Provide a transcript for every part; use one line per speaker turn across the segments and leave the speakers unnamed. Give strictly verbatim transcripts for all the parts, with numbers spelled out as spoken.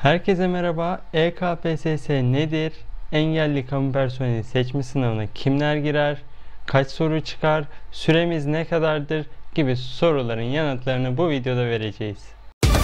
Herkese merhaba. E K P S S nedir? Engelli kamu personeli seçme sınavına kimler girer? Kaç soru çıkar? Süremiz ne kadardır? Gibi soruların yanıtlarını bu videoda vereceğiz.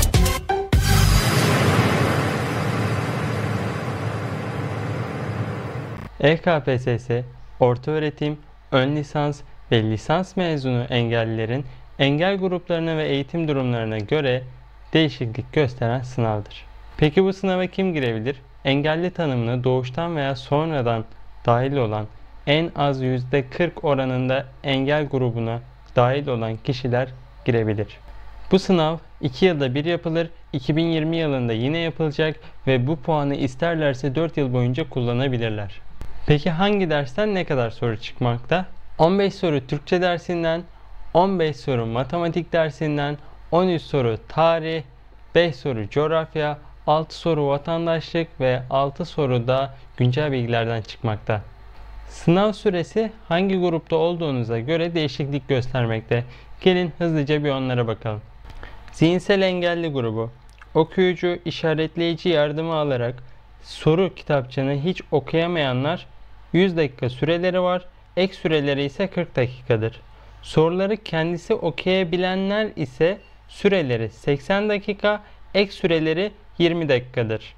E K P S S, ortaöğretim, ön lisans ve lisans mezunu engellilerin engel gruplarına ve eğitim durumlarına göre değişiklik gösteren sınavdır. Peki bu sınava kim girebilir? Engelli tanımına doğuştan veya sonradan dahil olan en az yüzde kırk oranında engel grubuna dahil olan kişiler girebilir. Bu sınav iki yılda bir yapılır, iki bin yirmi yılında yine yapılacak ve bu puanı isterlerse dört yıl boyunca kullanabilirler. Peki hangi dersten ne kadar soru çıkmakta? on beş soru Türkçe dersinden, on beş soru matematik dersinden, on üç soru tarih, beş soru coğrafya, altı soru vatandaşlık ve altı soru da güncel bilgilerden çıkmakta. Sınav süresi hangi grupta olduğunuza göre değişiklik göstermekte. Gelin hızlıca bir onlara bakalım. Zihinsel engelli grubu. Okuyucu işaretleyici yardımı alarak soru kitapçığını hiç okuyamayanlar yüz dakika süreleri var. Ek süreleri ise kırk dakikadır. Soruları kendisi okuyabilenler ise süreleri seksen dakika, ek süreleri yirmi dakikadır.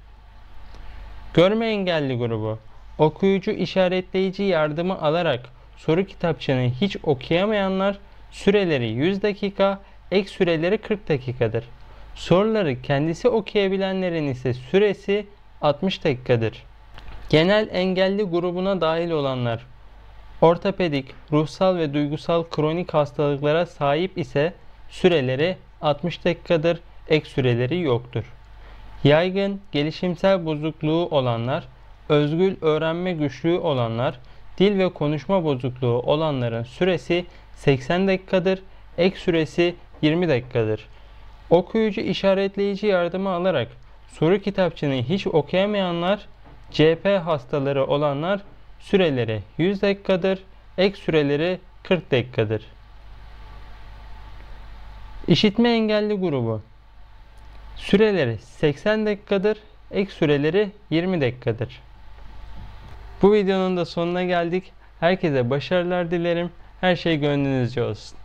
Görme engelli grubu. Okuyucu işaretleyici yardımı alarak soru kitapçığını hiç okuyamayanlar süreleri yüz dakika, ek süreleri kırk dakikadır. Soruları kendisi okuyabilenlerin ise süresi altmış dakikadır. Genel engelli grubuna dahil olanlar ortopedik, ruhsal ve duygusal kronik hastalıklara sahip ise süreleri altmış dakikadır, ek süreleri yoktur. Yaygın gelişimsel bozukluğu olanlar, özgül öğrenme güçlüğü olanlar, dil ve konuşma bozukluğu olanların süresi seksen dakikadır, ek süresi yirmi dakikadır. Okuyucu işaretleyici yardımı alarak soru kitapçığını hiç okuyamayanlar, C P hastaları olanlar süreleri yüz dakikadır, ek süreleri kırk dakikadır. İşitme engelli grubu. Süreleri seksen dakikadır, ek süreleri yirmi dakikadır. Bu videonun da sonuna geldik. Herkese başarılar dilerim. Her şey gönlünüzce olsun.